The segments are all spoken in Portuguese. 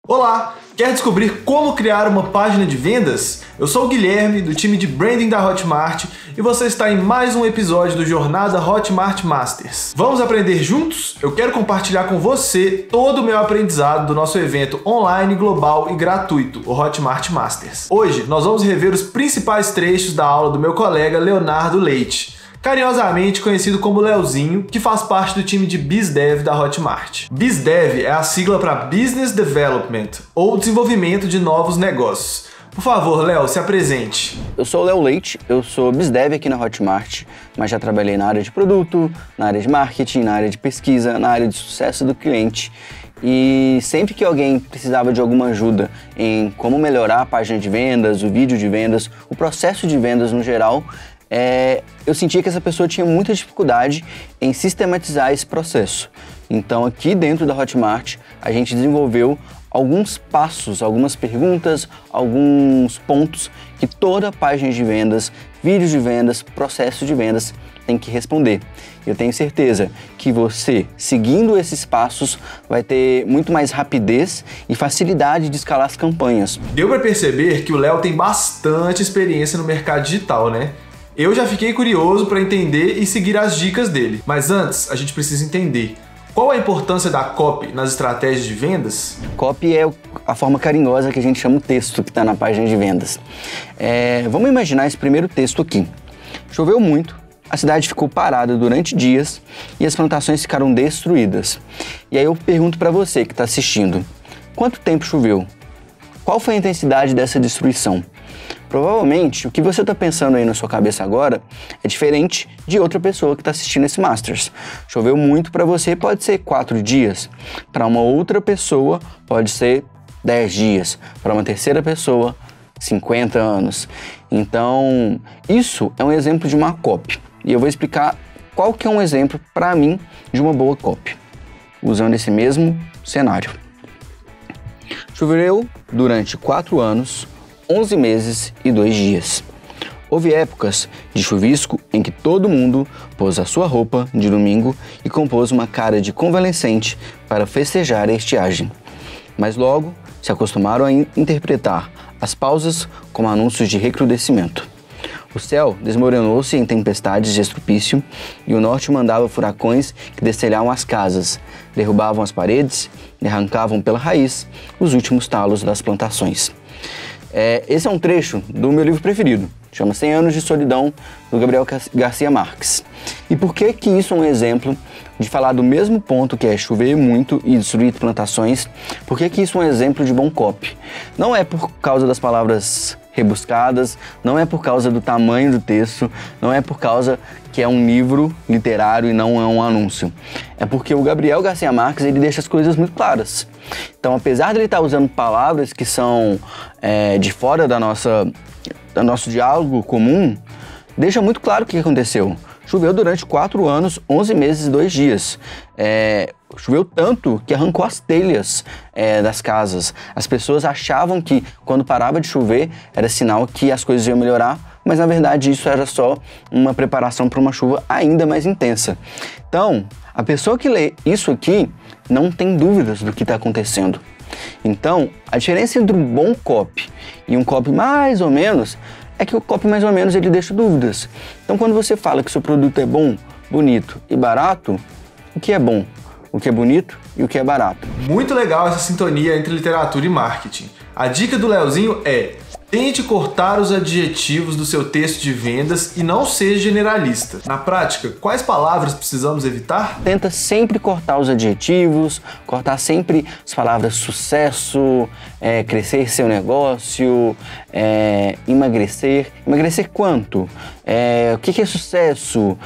Olá! Quer descobrir como criar uma página de vendas? Eu sou o Guilherme, do time de Branding da Hotmart, e você está em mais um episódio do Jornada Hotmart Masters. Vamos aprender juntos? Eu quero compartilhar com você todo o meu aprendizado do nosso evento online, global e gratuito, o Hotmart Masters. Hoje nós vamos rever os principais trechos da aula do meu colega Leonardo Leite, carinhosamente conhecido como Leozinho, que faz parte do time de BizDev da Hotmart. BizDev é a sigla para Business Development, ou desenvolvimento de novos negócios. Por favor, Léo, se apresente. Eu sou o Léo Leite, eu sou BizDev aqui na Hotmart, mas já trabalhei na área de produto, na área de marketing, na área de pesquisa, na área de sucesso do cliente. E sempre que alguém precisava de alguma ajuda em como melhorar a página de vendas, o vídeo de vendas, o processo de vendas no geral, eu sentia que essa pessoa tinha muita dificuldade em sistematizar esse processo. Então aqui dentro da Hotmart a gente desenvolveu alguns passos, algumas perguntas, alguns pontos que toda página de vendas, vídeos de vendas, processo de vendas tem que responder. Eu tenho certeza que você, seguindo esses passos, vai ter muito mais rapidez e facilidade de escalar as campanhas. Deu para perceber que o Léo tem bastante experiência no mercado digital, né? Eu já fiquei curioso para entender e seguir as dicas dele. Mas antes, a gente precisa entender qual a importância da copy nas estratégias de vendas? Copy é a forma carinhosa que a gente chama o texto que está na página de vendas. Vamos imaginar esse primeiro texto aqui. Choveu muito, a cidade ficou parada durante dias e as plantações ficaram destruídas. E aí eu pergunto para você que está assistindo, quanto tempo choveu? Qual foi a intensidade dessa destruição? Provavelmente, o que você está pensando aí na sua cabeça agora é diferente de outra pessoa que está assistindo esse Masters. Choveu muito para você, pode ser 4 dias. Para uma outra pessoa, pode ser 10 dias. Para uma terceira pessoa, 50 anos. Então, isso é um exemplo de uma copy. E eu vou explicar qual que é um exemplo, para mim, de uma boa copy, usando esse mesmo cenário. Choveu durante 4 anos, 11 meses e 2 dias. Houve épocas de chuvisco em que todo mundo pôs a sua roupa de domingo e compôs uma cara de convalescente para festejar a estiagem. Mas logo se acostumaram a interpretar as pausas como anúncios de recrudescimento. O céu desmoronou-se em tempestades de estrupício e o norte mandava furacões que destelhavam as casas, derrubavam as paredes e arrancavam pela raiz os últimos talos das plantações. Esse é um trecho do meu livro preferido, chama 100 Anos de Solidão, do Gabriel Garcia Marques. E por que que isso é um exemplo de falar do mesmo ponto, que é chover muito e destruir plantações? Por que que isso é um exemplo de bom copy? Não é por causa das palavras rebuscadas, não é por causa do tamanho do texto, não é por causa que é um livro literário e não é um anúncio. É porque o Gabriel Garcia Marques, ele deixa as coisas muito claras. Então, apesar de ele estar usando palavras que são de fora do nosso diálogo comum, deixa muito claro o que aconteceu. Choveu durante 4 anos, 11 meses e 2 dias. Choveu tanto que arrancou as telhas das casas. As pessoas achavam que quando parava de chover era sinal que as coisas iam melhorar, mas na verdade isso era só uma preparação para uma chuva ainda mais intensa. Então, a pessoa que lê isso aqui não tem dúvidas do que está acontecendo. Então, a diferença entre um bom copy e um copy mais ou menos é que o copy mais ou menos ele deixa dúvidas. Então, quando você fala que seu produto é bom, bonito e barato, o que é bom, o que é bonito e o que é barato? Muito legal essa sintonia entre literatura e marketing. A dica do Leozinho é: tente cortar os adjetivos do seu texto de vendas e não seja generalista. Na prática, quais palavras precisamos evitar? Tenta sempre cortar os adjetivos, cortar sempre as palavras sucesso, crescer seu negócio, emagrecer. Emagrecer quanto? O que é sucesso?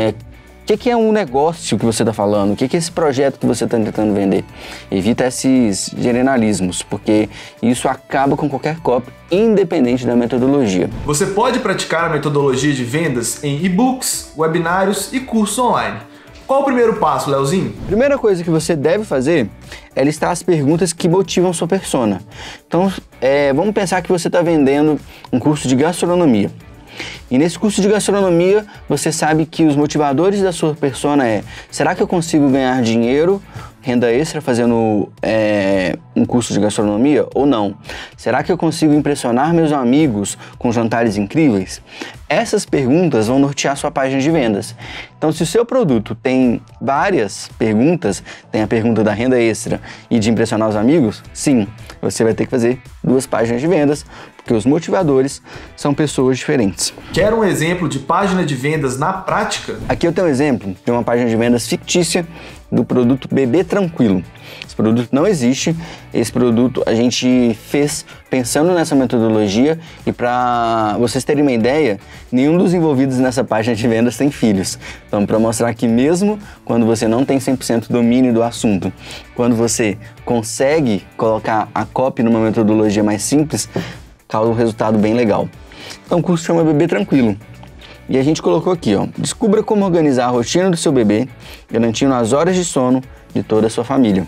O que é um negócio que você está falando? O que é esse projeto que você está tentando vender? Evita esses generalismos, porque isso acaba com qualquer copy, independente da metodologia. Você pode praticar a metodologia de vendas em e-books, webinários e cursos online. Qual o primeiro passo, Leozinho? Primeira coisa que você deve fazer é listar as perguntas que motivam sua persona. Então, vamos pensar que você está vendendo um curso de gastronomia. E nesse curso de gastronomia, você sabe que os motivadores da sua persona será que eu consigo ganhar dinheiro renda extra fazendo um curso de gastronomia ou não? Será que eu consigo impressionar meus amigos com jantares incríveis? Essas perguntas vão nortear sua página de vendas. Então, se o seu produto tem várias perguntas, tem a pergunta da renda extra e de impressionar os amigos, sim, você vai ter que fazer 2 páginas de vendas, porque os motivadores são pessoas diferentes. Quer um exemplo de página de vendas na prática? Aqui eu tenho um exemplo de uma página de vendas fictícia do produto Bebê Tranquilo. Esse produto não existe, esse produto a gente fez pensando nessa metodologia e para vocês terem uma ideia, nenhum dos envolvidos nessa página de vendas tem filhos. Então, para mostrar que mesmo quando você não tem 100% domínio do assunto, quando você consegue colocar a copy numa metodologia mais simples, causa um resultado bem legal. Então o curso chama Bebê Tranquilo. E a gente colocou aqui, ó, descubra como organizar a rotina do seu bebê, garantindo as horas de sono de toda a sua família.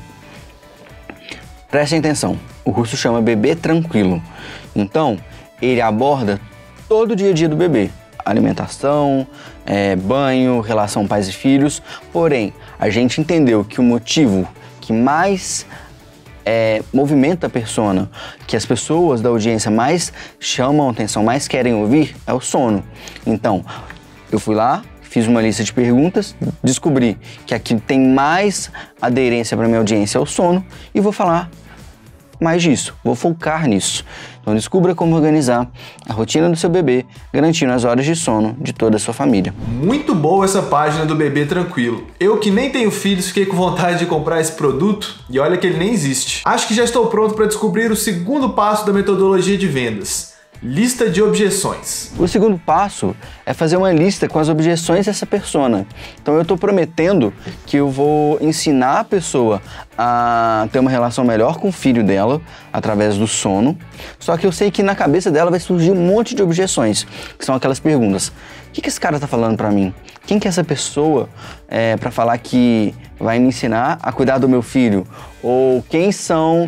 Prestem atenção, o curso chama Bebê Tranquilo. Então, ele aborda todo o dia a dia do bebê. Alimentação, banho, relação pais e filhos. Porém, a gente entendeu que o motivo que mais movimenta a persona, que as pessoas da audiência mais chamam a atenção, mais querem ouvir, é o sono. Então, eu fui lá, fiz uma lista de perguntas, descobri que aqui tem mais aderência para minha audiência é o sono e vou falar mais disso, vou focar nisso. Então descubra como organizar a rotina do seu bebê, garantindo as horas de sono de toda a sua família. Muito boa essa página do Bebê Tranquilo. Eu que nem tenho filhos fiquei com vontade de comprar esse produto e olha que ele nem existe. Acho que já estou pronto para descobrir o segundo passo da metodologia de vendas. Lista de objeções. O segundo passo é fazer uma lista com as objeções dessa persona. Então eu estou prometendo que eu vou ensinar a pessoa a ter uma relação melhor com o filho dela através do sono. Só que eu sei que na cabeça dela vai surgir um monte de objeções, que são aquelas perguntas. O que esse cara tá falando para mim? Quem que é essa pessoa para falar que vai me ensinar a cuidar do meu filho? Ou quem são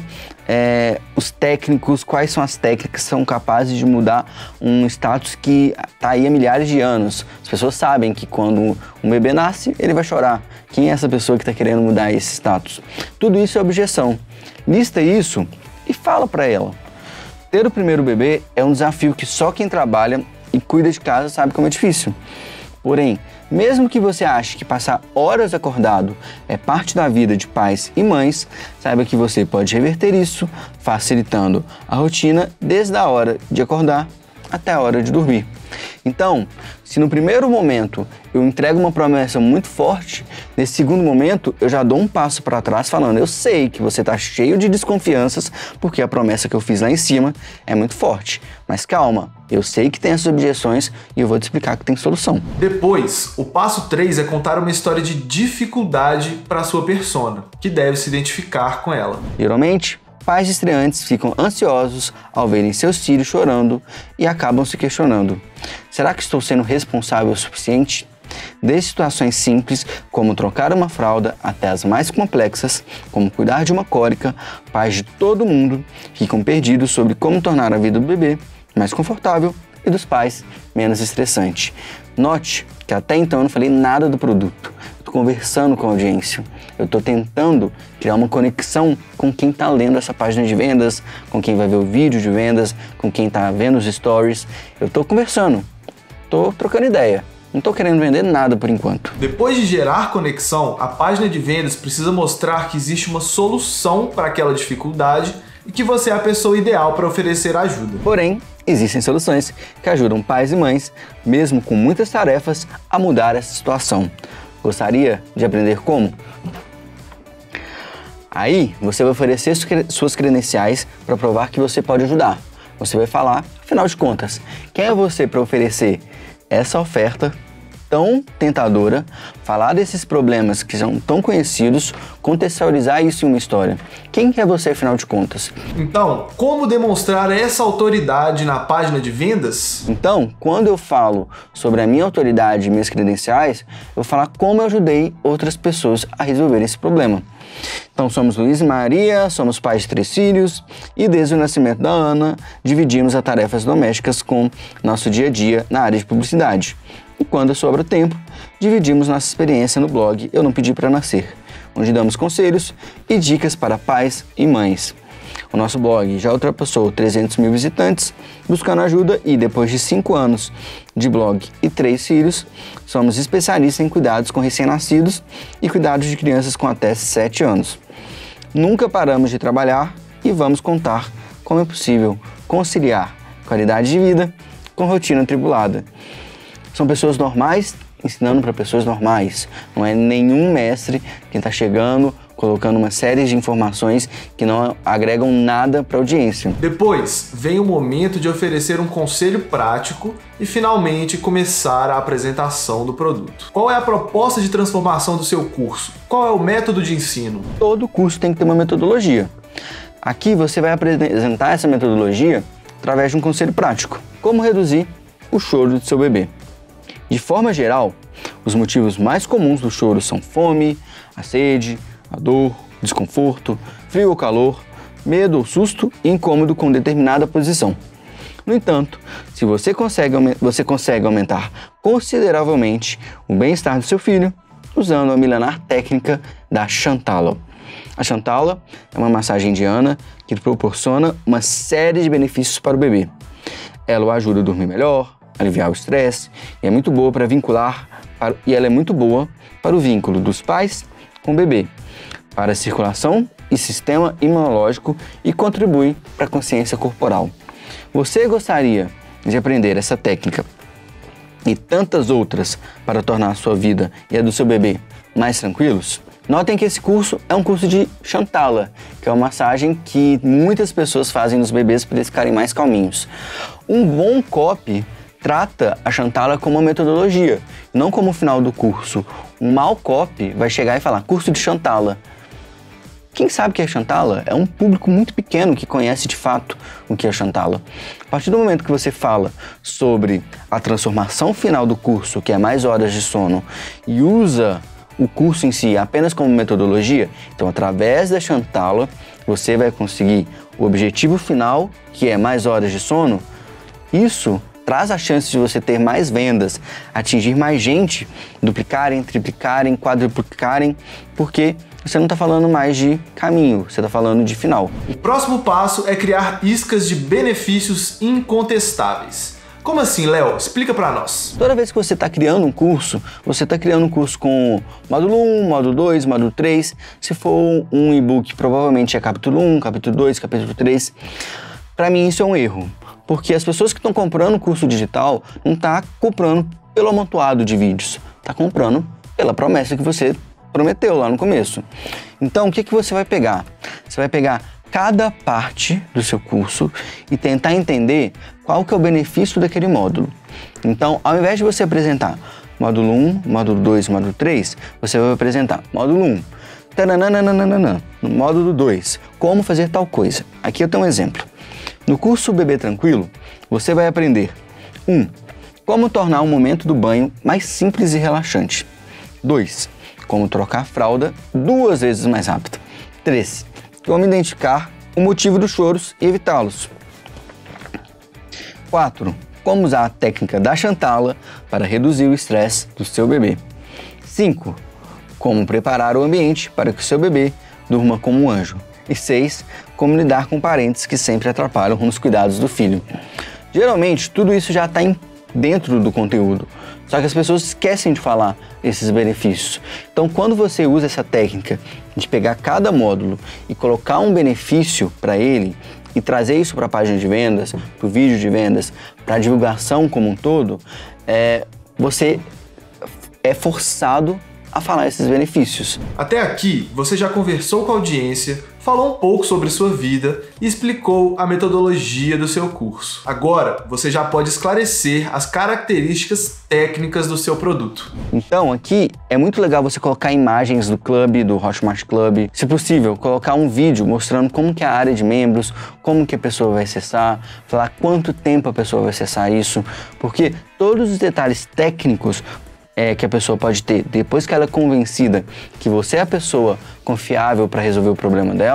os técnicos, quais são as técnicas que são capazes de mudar um status que está aí há milhares de anos? As pessoas sabem que quando um bebê nasce, ele vai chorar. Quem é essa pessoa que está querendo mudar esse status? Tudo isso é objeção. Lista isso e fala para ela. Ter o primeiro bebê é um desafio que só quem trabalha e cuida de casa sabe como é difícil. Porém, mesmo que você ache que passar horas acordado é parte da vida de pais e mães, saiba que você pode reverter isso, facilitando a rotina desde a hora de acordar até a hora de dormir. Então, se no primeiro momento eu entrego uma promessa muito forte, nesse segundo momento eu já dou um passo para trás falando, eu sei que você está cheio de desconfianças porque a promessa que eu fiz lá em cima é muito forte, mas calma, eu sei que tem essas objeções e eu vou te explicar que tem solução. Depois, o passo 3 é contar uma história de dificuldade para a sua persona, que deve se identificar com ela. Geralmente, pais estreantes ficam ansiosos ao verem seus filhos chorando e acabam se questionando. Será que estou sendo responsável o suficiente? Desde situações simples, como trocar uma fralda, até as mais complexas, como cuidar de uma cólica, pais de todo mundo ficam perdidos sobre como tornar a vida do bebê mais confortável e dos pais menos estressante. Note que até então eu não falei nada do produto. Estou conversando com a audiência. Eu estou tentando criar uma conexão com quem está lendo essa página de vendas, com quem vai ver o vídeo de vendas, com quem está vendo os stories. Eu estou conversando, estou trocando ideia. Não estou querendo vender nada por enquanto. Depois de gerar conexão, a página de vendas precisa mostrar que existe uma solução para aquela dificuldade e que você é a pessoa ideal para oferecer ajuda. Porém, existem soluções que ajudam pais e mães, mesmo com muitas tarefas, a mudar essa situação. Gostaria de aprender como? Aí, você vai oferecer suas credenciais para provar que você pode ajudar. Você vai falar, afinal de contas, quem é você para oferecer essa oferta tão tentadora, falar desses problemas que são tão conhecidos, contextualizar isso em uma história. Quem é você, afinal de contas? Então, como demonstrar essa autoridade na página de vendas? Então, quando eu falo sobre a minha autoridade e minhas credenciais, eu vou falar como eu ajudei outras pessoas a resolver esse problema. Então, somos Luiz e Maria, somos pais de 3 filhos e desde o nascimento da Ana, dividimos as tarefas domésticas com nosso dia a dia na área de publicidade. E quando sobra tempo, dividimos nossa experiência no blog Eu Não Pedi Pra Nascer. onde damos conselhos e dicas para pais e mães. O nosso blog já ultrapassou 300 mil visitantes buscando ajuda e, depois de 5 anos de blog e 3 filhos, somos especialistas em cuidados com recém-nascidos e cuidados de crianças com até 7 anos. Nunca paramos de trabalhar e vamos contar como é possível conciliar qualidade de vida com rotina atribulada. São pessoas normais ensinando para pessoas normais. Não é nenhum mestre que está chegando, colocando uma série de informações que não agregam nada para a audiência. Depois, vem o momento de oferecer um conselho prático e, finalmente, começar a apresentação do produto. Qual é a proposta de transformação do seu curso? Qual é o método de ensino? Todo curso tem que ter uma metodologia. Aqui você vai apresentar essa metodologia através de um conselho prático. Como reduzir o choro do seu bebê? De forma geral, os motivos mais comuns do choro são fome, a sede, a dor, desconforto, frio ou calor, medo ou susto e incômodo com determinada posição. No entanto, se você consegue aumentar consideravelmente o bem-estar do seu filho usando a milenar técnica da Shantala. A Shantala é uma massagem indiana que proporciona uma série de benefícios para o bebê. Ela o ajuda a dormir melhor, aliviar o estresse e é muito boa para ela é muito boa para o vínculo dos pais com o bebê, para a circulação e sistema imunológico e contribui para a consciência corporal. Você gostaria de aprender essa técnica e tantas outras para tornar a sua vida e a do seu bebê mais tranquilos? Notem que esse curso é um curso de Shantala, que é uma massagem que muitas pessoas fazem nos bebês para eles ficarem mais calminhos. Um bom copy trata a Shantala como uma metodologia, não como o final do curso. Um mau copy vai chegar e falar curso de Shantala. Quem sabe o que é Shantala é um público muito pequeno que conhece de fato o que é Shantala. A partir do momento que você fala sobre a transformação final do curso, que é mais horas de sono, e usa o curso em si apenas como metodologia, então através da Shantala você vai conseguir o objetivo final, que é mais horas de sono. Isso traz a chance de você ter mais vendas, atingir mais gente, duplicarem, triplicarem, quadruplicarem, porque você não está falando mais de caminho, você está falando de final. O próximo passo é criar iscas de benefícios incontestáveis. Como assim, Léo? Explica para nós. Toda vez que você está criando um curso, você está criando um curso com módulo 1, módulo 2, módulo 3. Se for um e-book, provavelmente é capítulo 1, capítulo 2, capítulo 3. Para mim isso é um erro, porque as pessoas que estão comprando o curso digital não estão comprando pelo amontoado de vídeos, está comprando pela promessa que você prometeu lá no começo. Então, o que você vai pegar? Você vai pegar cada parte do seu curso e tentar entender qual que é o benefício daquele módulo. Então, ao invés de você apresentar módulo 1, módulo 2, módulo 3, você vai apresentar módulo 1, no módulo 2, como fazer tal coisa. Aqui eu tenho um exemplo. No curso Bebê Tranquilo, você vai aprender 1. Como tornar o momento do banho mais simples e relaxante. 2. Como trocar a fralda 2 vezes mais rápido. 3. Como identificar o motivo dos choros e evitá-los. 4. Como usar a técnica da Shantala para reduzir o estresse do seu bebê. 5. Como preparar o ambiente para que o seu bebê durma como um anjo. E 6. Como lidar com parentes que sempre atrapalham nos cuidados do filho. Geralmente, tudo isso já está dentro do conteúdo, só que as pessoas esquecem de falar esses benefícios. Então, quando você usa essa técnica de pegar cada módulo e colocar um benefício para ele e trazer isso para a página de vendas, para o vídeo de vendas, para a divulgação como um todo, você é forçado a falar esses benefícios. Até aqui, você já conversou com a audiência, falou um pouco sobre sua vida e explicou a metodologia do seu curso. Agora, você já pode esclarecer as características técnicas do seu produto. Então, aqui é muito legal você colocar imagens do clube, do Hotmart Club. Se possível, colocar um vídeo mostrando como que é a área de membros, como que a pessoa vai acessar, falar quanto tempo a pessoa vai acessar isso, porque todos os detalhes técnicos que a pessoa pode ter depois que ela é convencida que você é a pessoa confiável para resolver o problema dela,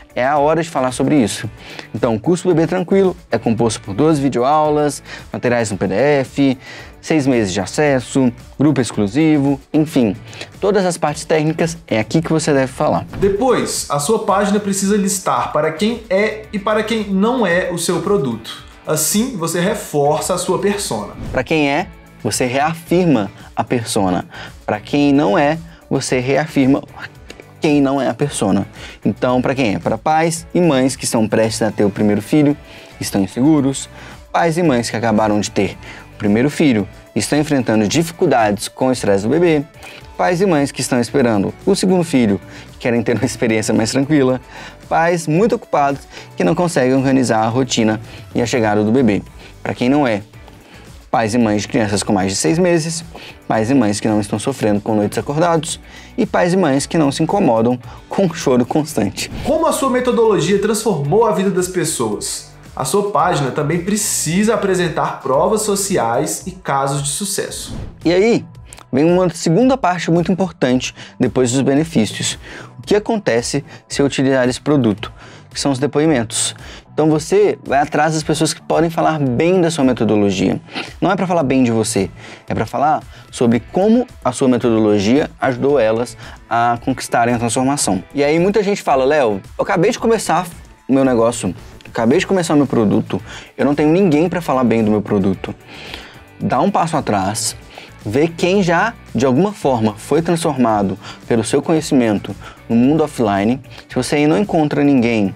é a hora de falar sobre isso. Então, o curso Bebê Tranquilo é composto por 2 videoaulas, materiais no PDF, 6 meses de acesso, grupo exclusivo, enfim, todas as partes técnicas é aqui que você deve falar. Depois, a sua página precisa listar para quem é e para quem não é o seu produto. Assim, você reforça a sua persona. Para quem é, você reafirma a persona. Para quem não é, você reafirma quem não é a persona. Então, para quem é? Para pais e mães que estão prestes a ter o primeiro filho, estão inseguros, pais e mães que acabaram de ter o primeiro filho e estão enfrentando dificuldades com o estresse do bebê, pais e mães que estão esperando o segundo filho, que querem ter uma experiência mais tranquila, pais muito ocupados que não conseguem organizar a rotina e a chegada do bebê. Para quem não é, pais e mães de crianças com mais de 6 meses, pais e mães que não estão sofrendo com noites acordados e pais e mães que não se incomodam com o choro constante. Como a sua metodologia transformou a vida das pessoas? A sua página também precisa apresentar provas sociais e casos de sucesso. E aí, vem uma segunda parte muito importante depois dos benefícios. O que acontece se eu utilizar esse produto? Que são os depoimentos. Então você vai atrás das pessoas que podem falar bem da sua metodologia. Não é para falar bem de você, é para falar sobre como a sua metodologia ajudou elas a conquistarem a transformação. E aí muita gente fala, Léo, eu acabei de começar o meu negócio, acabei de começar o meu produto, eu não tenho ninguém para falar bem do meu produto. Dá um passo atrás, vê quem já, de alguma forma, foi transformado pelo seu conhecimento no mundo offline. Se você aí não encontra ninguém,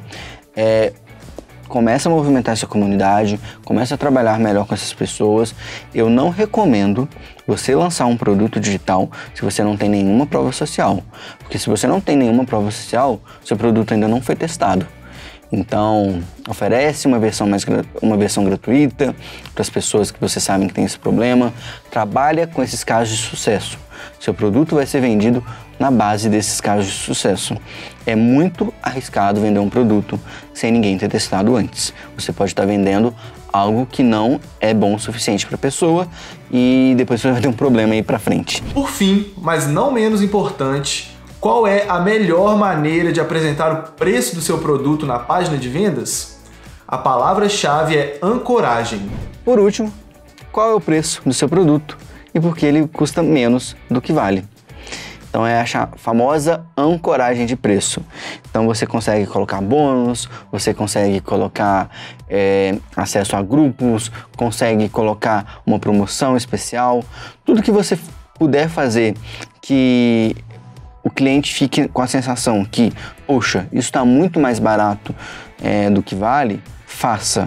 começa a movimentar essa comunidade, começa a trabalhar melhor com essas pessoas. Eu não recomendo você lançar um produto digital se você não tem nenhuma prova social. Porque se você não tem nenhuma prova social, seu produto ainda não foi testado. Então, oferece uma versão gratuita para as pessoas que você sabe que tem esse problema. Trabalha com esses casos de sucesso. Seu produto vai ser vendido na base desses casos de sucesso. É muito arriscado vender um produto sem ninguém ter testado antes. Você pode estar vendendo algo que não é bom o suficiente para a pessoa e depois você vai ter um problema aí para frente. Por fim, mas não menos importante, qual é a melhor maneira de apresentar o preço do seu produto na página de vendas? A palavra-chave é ancoragem. Por último, qual é o preço do seu produto e por que ele custa menos do que vale? Então é a famosa ancoragem de preço. Então você consegue colocar bônus, você consegue colocar acesso a grupos, consegue colocar uma promoção especial. Tudo que você puder fazer que o cliente fique com a sensação que, poxa, isso está muito mais barato do que vale, faça.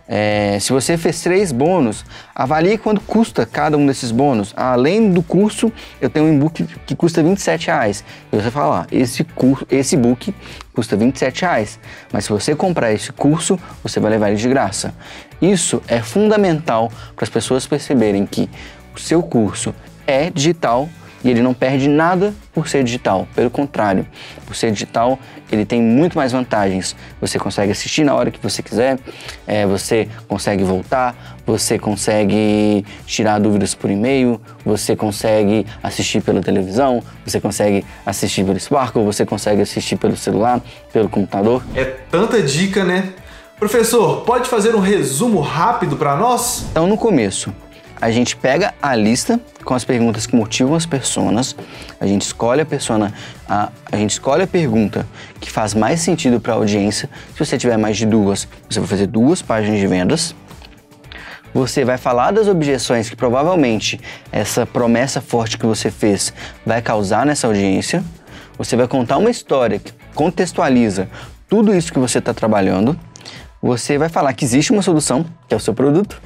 Se você fez 3 bônus, avalie quanto custa cada um desses bônus. Além do curso, eu tenho um e-book que custa R$27. E você fala, esse e-book custa R$27, mas se você comprar esse curso, você vai levar ele de graça. Isso é fundamental para as pessoas perceberem que o seu curso é digital e ele não perde nada por ser digital. Pelo contrário, por ser digital, ele tem muito mais vantagens. Você consegue assistir na hora que você quiser, você consegue voltar, você consegue tirar dúvidas por e-mail, você consegue assistir pela televisão, você consegue assistir pelo Sparkle, você consegue assistir pelo celular, pelo computador. É tanta dica, né? Professor, pode fazer um resumo rápido para nós? Então, no começo, a gente pega a lista com as perguntas que motivam as personas, a gente escolhe a persona, a gente escolhe a pergunta que faz mais sentido para a audiência. Se você tiver mais de 2, você vai fazer 2 páginas de vendas. Você vai falar das objeções que provavelmente essa promessa forte que você fez vai causar nessa audiência. Você vai contar uma história que contextualiza tudo isso que você está trabalhando. Você vai falar que existe uma solução, que é o seu produto.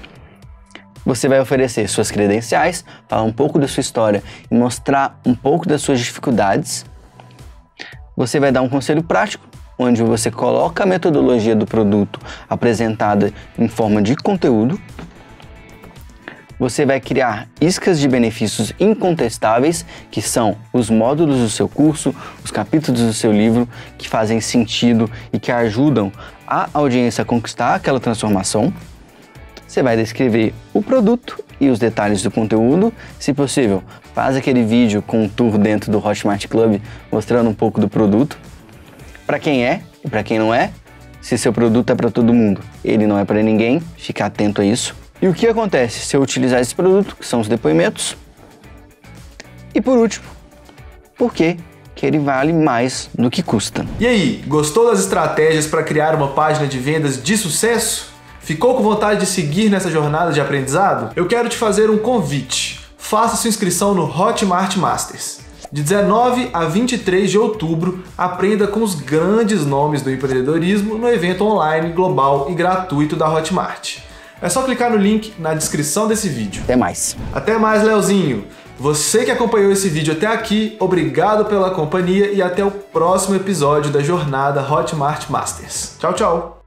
Você vai oferecer suas credenciais, falar um pouco da sua história e mostrar um pouco das suas dificuldades. Você vai dar um conselho prático, onde você coloca a metodologia do produto apresentada em forma de conteúdo. Você vai criar iscas de benefícios incontestáveis, que são os módulos do seu curso, os capítulos do seu livro, que fazem sentido e que ajudam a audiência a conquistar aquela transformação. Você vai descrever o produto e os detalhes do conteúdo. Se possível, faz aquele vídeo com um tour dentro do Hotmart Club mostrando um pouco do produto. Para quem é, E para quem não é, se seu produto é para todo mundo, ele não é para ninguém, fica atento a isso. E o que acontece se eu utilizar esse produto, que são os depoimentos? E por último, por que ele vale mais do que custa? E aí, gostou das estratégias para criar uma página de vendas de sucesso? Ficou com vontade de seguir nessa jornada de aprendizado? Eu quero te fazer um convite. Faça sua inscrição no Hotmart Masters. De 19 a 23 de outubro, aprenda com os grandes nomes do empreendedorismo no evento online, global e gratuito da Hotmart. É só clicar no link na descrição desse vídeo. Até mais. Até mais, Leozinho. Você que acompanhou esse vídeo até aqui, obrigado pela companhia e até o próximo episódio da jornada Hotmart Masters. Tchau, tchau!